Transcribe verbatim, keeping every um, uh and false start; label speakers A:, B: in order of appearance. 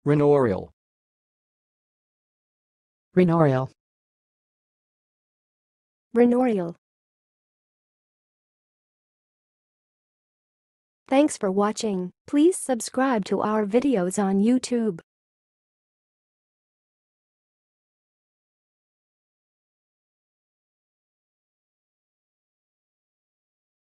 A: rhinorrheal,
B: rhinorrheal,
C: rhinorrheal. Thanks for watching. Please subscribe to our videos on YouTube.